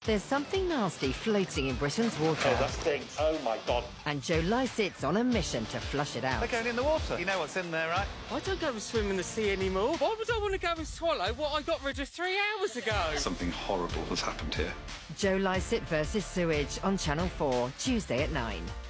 There's something nasty floating in Britain's water. Oh, that stinks. Oh, my God. And Joe Lycett's on a mission to flush it out. They're going in the water. You know what's in there, right? I don't go and swim in the sea anymore. Why would I want to go and swallow what I got rid of 3 hours ago? Something horrible has happened here. Joe Lycett Vs Sewage on Channel 4, Tuesday at 9.